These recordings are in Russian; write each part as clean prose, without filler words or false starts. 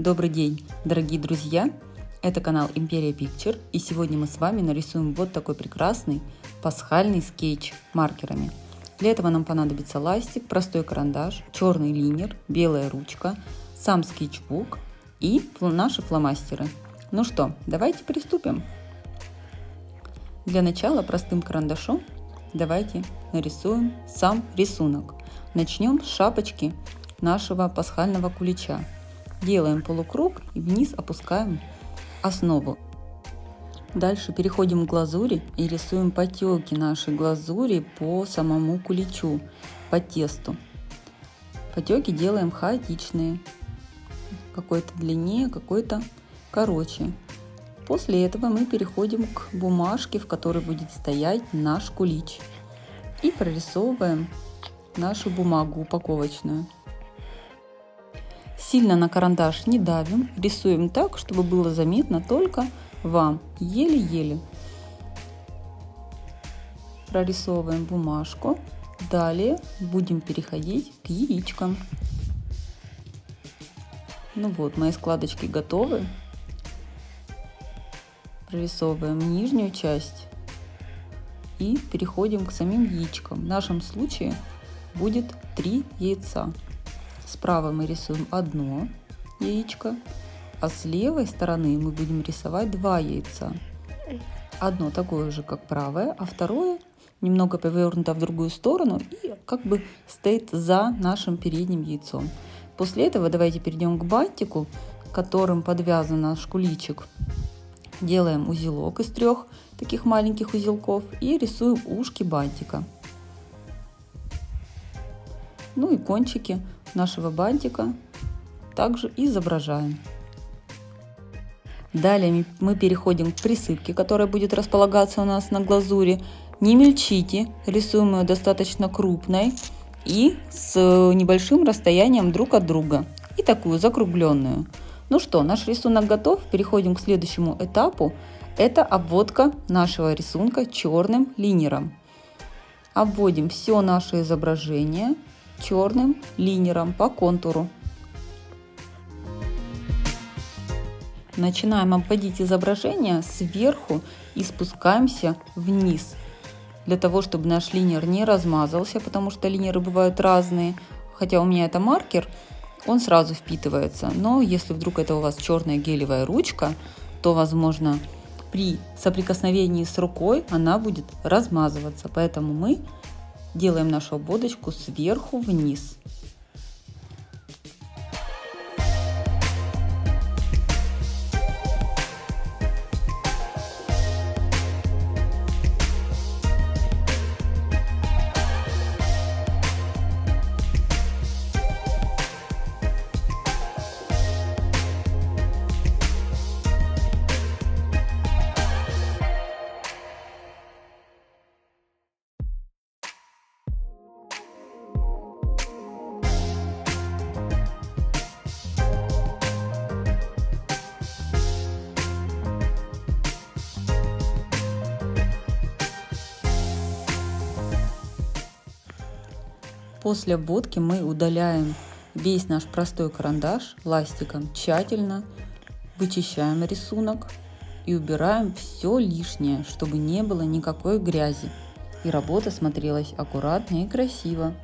Добрый день, дорогие друзья! Это канал Imperia Picture, и сегодня мы с вами нарисуем вот такой прекрасный пасхальный скетч маркерами. Для этого нам понадобится ластик, простой карандаш, черный линер, белая ручка, сам скетчбук и наши фломастеры. Ну что, давайте приступим. Для начала простым карандашом давайте нарисуем сам рисунок. Начнем с шапочки нашего пасхального кулича. Делаем полукруг и вниз опускаем основу. Дальше переходим к глазури и рисуем потеки нашей глазури по самому куличу, по тесту. Потеки делаем хаотичные, какой-то длиннее, какой-то короче. После этого мы переходим к бумажке, в которой будет стоять наш кулич, и прорисовываем нашу бумагу упаковочную. Сильно на карандаш не давим, рисуем так, чтобы было заметно только вам, еле-еле. Прорисовываем бумажку. Далее будем переходить к яичкам. Ну вот, мои складочки готовы. Прорисовываем нижнюю часть и переходим к самим яичкам. В нашем случае будет 3 яйца. Справа мы рисуем одно яичко, а с левой стороны мы будем рисовать 2 яйца. Одно такое же, как правое, а второе немного повернуто в другую сторону и как бы стоит за нашим передним яйцом. После этого давайте перейдем к бантику, которым подвязан наш куличик. Делаем узелок из 3 таких маленьких узелков и рисуем ушки бантика. Ну и кончики нашего бантика также изображаем. Далее мы переходим к присыпке, которая будет располагаться у нас на глазури. Не мельчите, рисуем ее достаточно крупной и с небольшим расстоянием друг от друга. И такую закругленную. Ну что, наш рисунок готов. Переходим к следующему этапу. Это обводка нашего рисунка черным линером. Обводим все наше изображение черным линером по контуру. Начинаем обводить изображение сверху и спускаемся вниз. Для того, чтобы наш линер не размазался, потому что линеры бывают разные. Хотя у меня это маркер, он сразу впитывается. Но если вдруг это у вас черная гелевая ручка, то, возможно, при соприкосновении с рукой она будет размазываться. Поэтому мы делаем нашу обводочку сверху вниз. После обводки мы удаляем весь наш простой карандаш ластиком, тщательно вычищаем рисунок и убираем все лишнее, чтобы не было никакой грязи и работа смотрелась аккуратно и красиво.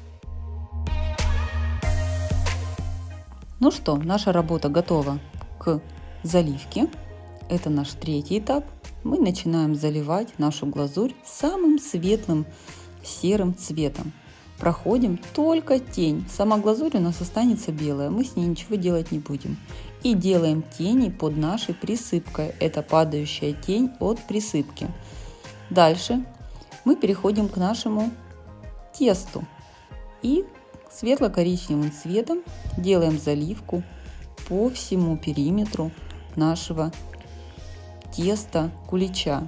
Ну что, наша работа готова к заливке. Это наш 3-й этап. Мы начинаем заливать нашу глазурь самым светлым серым цветом. Проходим только тень. Сама глазурь у нас останется белая, мы с ней ничего делать не будем. И делаем тени под нашей присыпкой. Это падающая тень от присыпки. Дальше мы переходим к нашему тесту. И светло-коричневым цветом делаем заливку по всему периметру нашего теста кулича.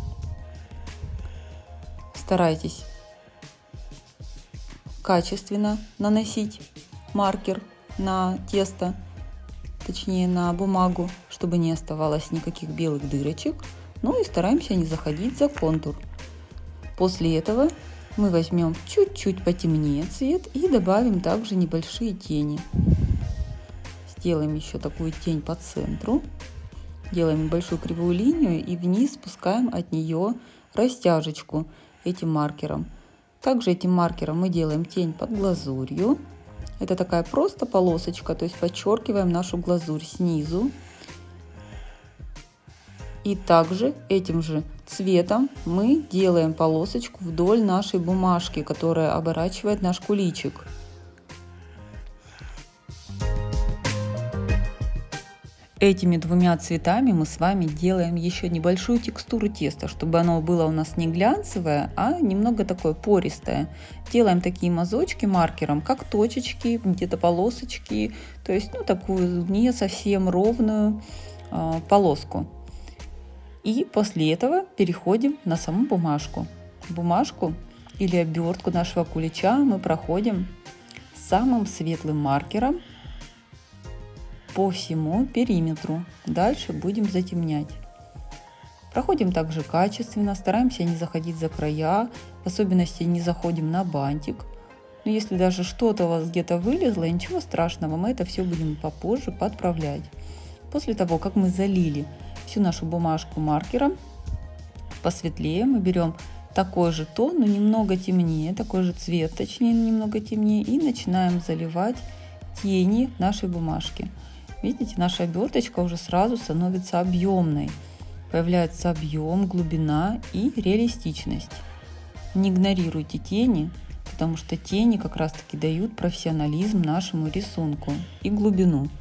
Старайтесь качественно наносить маркер на тесто, точнее на бумагу, чтобы не оставалось никаких белых дырочек. Ну и стараемся не заходить за контур. После этого мы возьмем чуть-чуть потемнее цвет и добавим также небольшие тени. делаем еще такую тень по центру. Делаем небольшую кривую линию и вниз спускаем от нее растяжечку этим маркером. Также этим маркером мы делаем тень под глазурью. Это такая просто полосочка, то есть подчеркиваем нашу глазурь снизу. И также этим же цветом мы делаем полосочку вдоль нашей бумажки, которая оборачивает наш куличик. Этими двумя цветами мы с вами делаем еще небольшую текстуру теста, чтобы оно было у нас не глянцевое, а немного такое пористое. Делаем такие мазочки маркером, как точечки, где-то полосочки, то есть такую не совсем ровную полоску. И после этого переходим на саму бумажку. Бумажку или обертку нашего кулича мы проходим самым светлым маркером по всему периметру. Дальше будем затемнять. Проходим также качественно, стараемся не заходить за края, в особенности не заходим на бантик. Но если даже что-то у вас где-то вылезло, ничего страшного, мы это все будем попозже подправлять. После того, как мы залили всю нашу бумажку маркером посветлее, мы берем такой же тон, но немного темнее, такой же цвет, точнее немного темнее, и начинаем заливать тени нашей бумажки. Видите, наша оберточка уже сразу становится объемной. Появляется объем, глубина и реалистичность. Не игнорируйте тени, потому что тени как раз таки дают профессионализм нашему рисунку и глубину.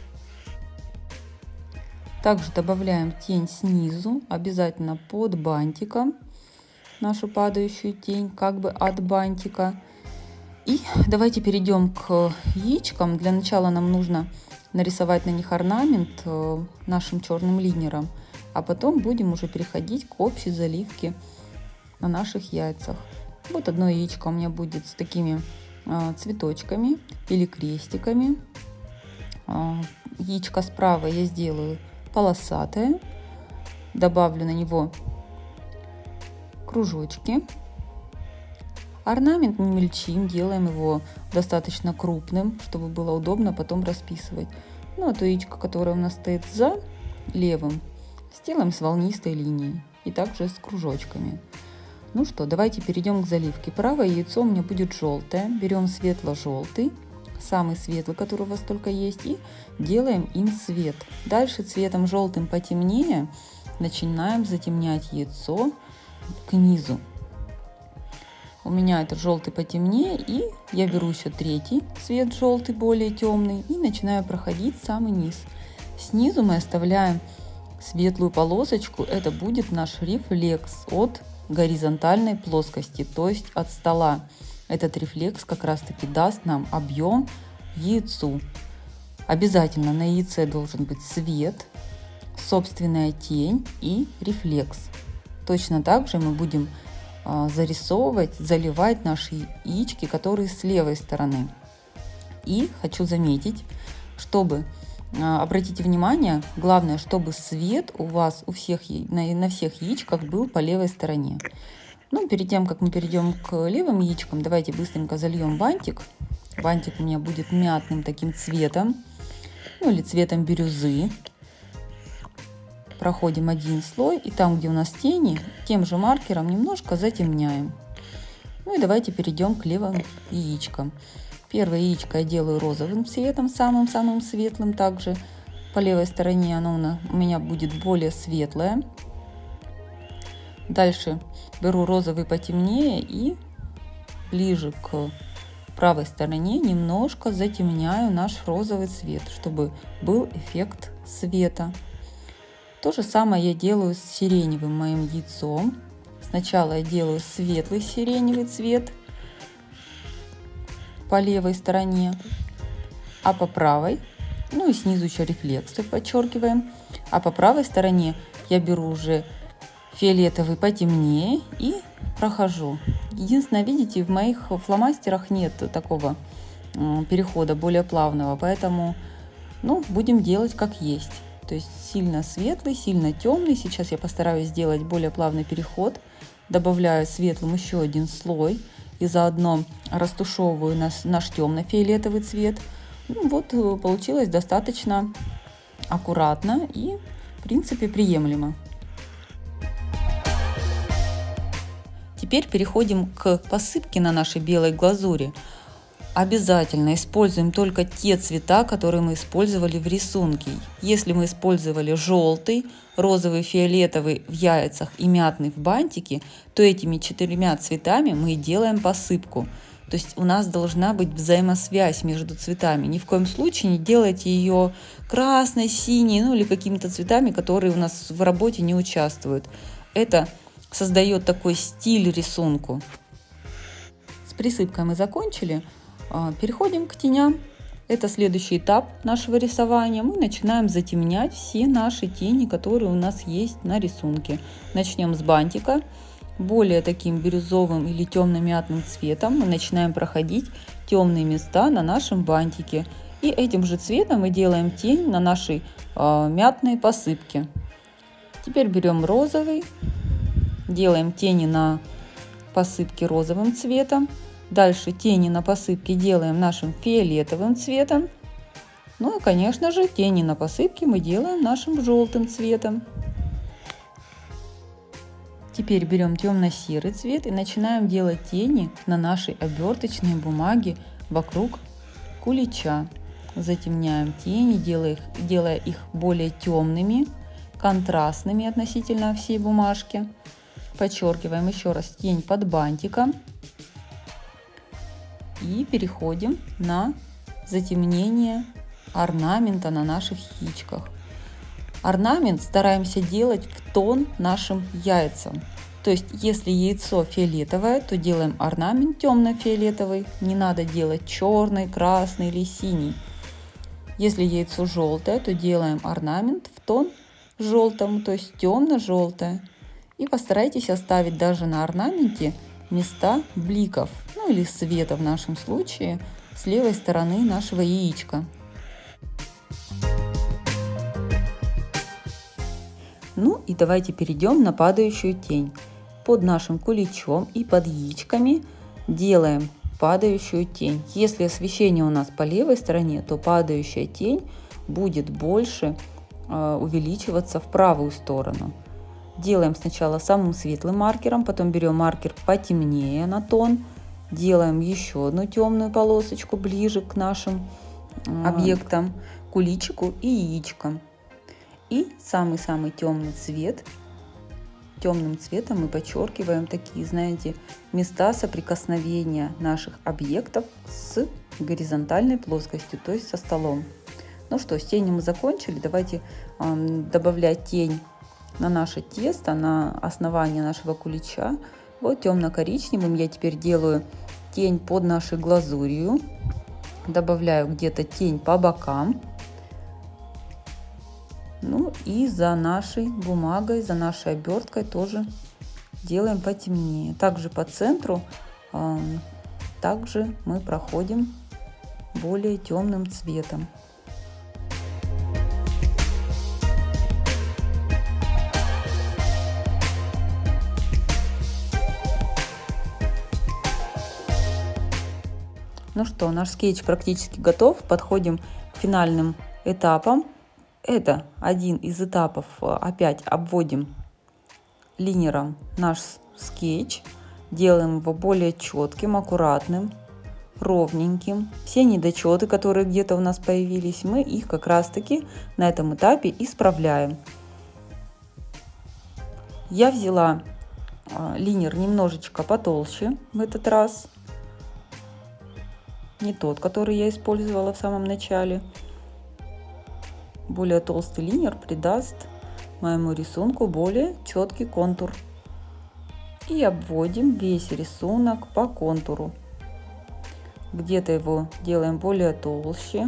Также добавляем тень снизу, обязательно под бантиком, нашу падающую тень как бы от бантика. И давайте перейдем к яичкам. Для начала нам нужно нарисовать на них орнамент нашим черным линером, а потом будем уже переходить к общей заливке на наших яйцах. Вот одно яичко у меня будет с такими цветочками или крестиками. Яичко справа я сделаю полосатое, добавлю на него кружочки. Орнамент не мельчим, делаем его достаточно крупным, чтобы было удобно потом расписывать. Ну а то яичко, которое у нас стоит за левым, сделаем с волнистой линией и также с кружочками. Ну что, давайте перейдем к заливке. Правое яйцо у меня будет желтое. Берем светло-желтый, самый светлый, который у вас только есть, и делаем им цвет. Дальше цветом желтым потемнее начинаем затемнять яйцо к низу. У меня этот желтый потемнее, и я беру еще третий цвет желтый, более темный, и начинаю проходить самый низ. Снизу мы оставляем светлую полосочку, это будет наш рефлекс от горизонтальной плоскости, то есть от стола. Этот рефлекс как раз таки даст нам объем яйцу. Обязательно на яйце должен быть свет, собственная тень и рефлекс. Точно так же мы будем зарисовывать, заливать наши яички, которые с левой стороны. И хочу заметить, чтобы, обратите внимание, главное, чтобы свет у вас на всех яичках был по левой стороне. Ну, перед тем, как мы перейдем к левым яичкам, давайте быстренько зальем бантик. Бантик у меня будет мятным таким цветом, ну или цветом бирюзы. Проходим один слой, и там, где у нас тени, тем же маркером немножко затемняем. Ну и давайте перейдем к левым яичкам. Первое яичко я делаю розовым цветом, самым-самым светлым. Также по левой стороне оно у меня будет более светлое. Дальше беру розовый потемнее и ближе к правой стороне немножко затемняю наш розовый цвет, чтобы был эффект света. То же самое я делаю с сиреневым моим яйцом. Сначала я делаю светлый сиреневый цвет по левой стороне, а по правой, ну и снизу еще рефлексы подчеркиваем, а по правой стороне я беру уже фиолетовый потемнее и прохожу. Единственное, видите, в моих фломастерах нет такого перехода более плавного, поэтому будем делать как есть. То есть сильно светлый, сильно темный. Сейчас я постараюсь сделать более плавный переход. Добавляю светлым еще один слой и заодно растушевываю наш темно-фиолетовый цвет. Ну, вот получилось достаточно аккуратно и, в принципе, приемлемо. Теперь переходим к посыпке на нашей белой глазури. Обязательно используем только те цвета, которые мы использовали в рисунке. Если мы использовали желтый, розовый, фиолетовый в яйцах и мятный в бантике, то этими 4 цветами мы делаем посыпку. То есть у нас должна быть взаимосвязь между цветами. Ни в коем случае не делайте ее красной, синей, ну или какими-то цветами, которые у нас в работе не участвуют. Это создает такой стиль рисунку. С присыпкой мы закончили. Переходим к теням. Это следующий этап нашего рисования. Мы начинаем затемнять все наши тени, которые у нас есть на рисунке. Начнем с бантика. Более таким бирюзовым или темно-мятным цветом мы начинаем проходить темные места на нашем бантике. И этим же цветом мы делаем тень на нашей мятной посыпке. Теперь берем розовый, делаем тени на посыпке розовым цветом. Дальше тени на посыпке делаем нашим фиолетовым цветом. Ну и, конечно же, тени на посыпке мы делаем нашим желтым цветом. Теперь берем темно-серый цвет и начинаем делать тени на нашей оберточной бумаге вокруг кулича. Затемняем тени, делая их более темными, контрастными относительно всей бумажки. Подчеркиваем еще раз тень под бантиком. И переходим на затемнение орнамента на наших яичках. Орнамент стараемся делать в тон нашим яйцам. То есть, если яйцо фиолетовое, то делаем орнамент темно-фиолетовый. Не надо делать черный, красный или синий. Если яйцо желтое, то делаем орнамент в тон желтому, то есть темно-желтое. И постарайтесь оставить даже на орнаменте места бликов, ну или света в нашем случае, с левой стороны нашего яичка. Ну и давайте перейдем на падающую тень. Под нашим куличом и под яичками делаем падающую тень. Если освещение у нас по левой стороне, то падающая тень будет больше увеличиваться в правую сторону. Делаем сначала самым светлым маркером, потом берем маркер потемнее на тон, делаем еще одну темную полосочку ближе к нашим объектам, куличику и яичкам. И самый-самый темный цвет, темным цветом мы подчеркиваем такие, знаете, места соприкосновения наших объектов с горизонтальной плоскостью, то есть со столом. Ну что, с тенью мы закончили, давайте добавлять тень на наше тесто, на основание нашего кулича. Вот темно-коричневым я теперь делаю тень под нашей глазурью. Добавляю где-то тень по бокам. Ну и за нашей бумагой, за нашей оберткой тоже делаем потемнее. Также по центру также мы проходим более темным цветом. Ну что, наш скетч практически готов. Подходим к финальным этапам. Это один из этапов. Опять обводим линером наш скетч. Делаем его более четким, аккуратным, ровненьким. Все недочеты, которые где-то у нас появились, мы их как раз таки на этом этапе исправляем. Я взяла линер немножечко потолще в этот раз. Не тот, который я использовала в самом начале. Более толстый линер придаст моему рисунку более четкий контур. И обводим весь рисунок по контуру. Где-то его делаем более толще,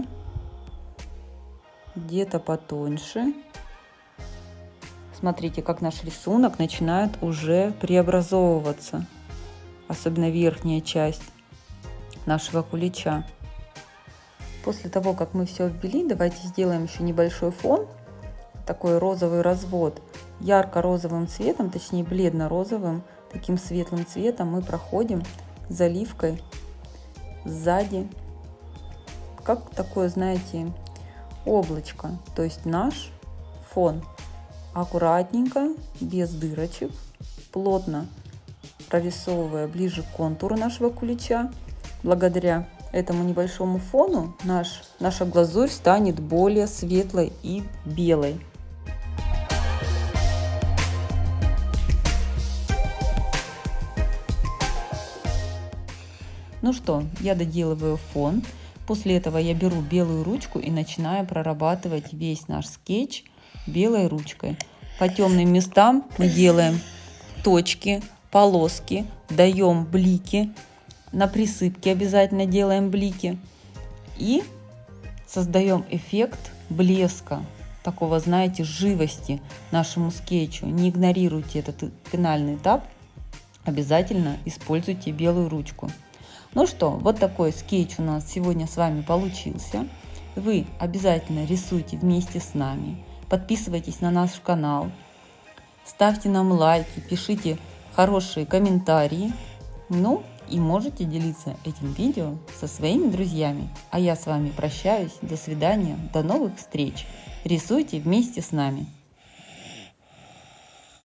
где-то потоньше. Смотрите, как наш рисунок начинает уже преобразовываться, особенно верхняя часть нашего кулича. После того, как мы все ввели, давайте сделаем еще небольшой фон, такой розовый развод. Ярко-розовым цветом, точнее бледно-розовым, таким светлым цветом мы проходим заливкой сзади как такое, знаете, облачко, то есть наш фон. Аккуратненько, без дырочек, плотно прорисовывая ближе к контуру нашего кулича. Благодаря этому небольшому фону наша глазурь станет более светлой и белой. Ну что, я доделываю фон. После этого я беру белую ручку и начинаю прорабатывать весь наш скетч белой ручкой. По темным местам мы делаем точки, полоски, даем блики. На присыпке обязательно делаем блики. И создаем эффект блеска, такого, знаете, живости нашему скетчу. Не игнорируйте этот финальный этап. Обязательно используйте белую ручку. Ну что, вот такой скетч у нас сегодня с вами получился. Вы обязательно рисуйте вместе с нами. Подписывайтесь на наш канал. Ставьте нам лайки, пишите хорошие комментарии. Ну и можете делиться этим видео со своими друзьями. А я с вами прощаюсь. До свидания. До новых встреч. Рисуйте вместе с нами.